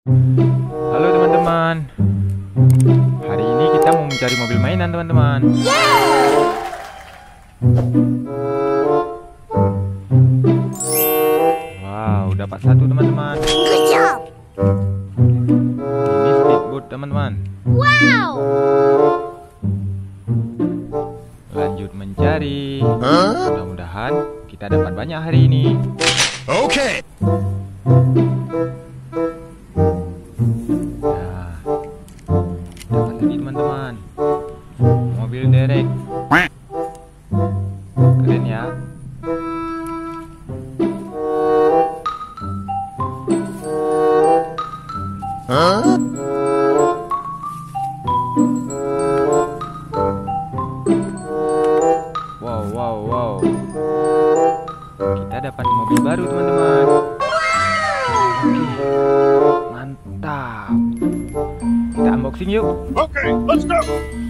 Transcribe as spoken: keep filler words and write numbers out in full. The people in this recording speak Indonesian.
Halo teman-teman. Hari ini kita mau mencari mobil mainan teman-teman. Wow, dapat satu teman-teman. Good job. Ini speedboat teman-teman. Wow. Lanjut mencari. Mudah-mudahan kita dapat banyak hari ini. Oke. Nah, dapat lagi teman-teman. Mobil derek. Keren ya. Huh? Wow, wow, wow. Kita dapat mobil baru teman-teman. Oke, mantap. Kita unboxing yuk. Okay, let's go.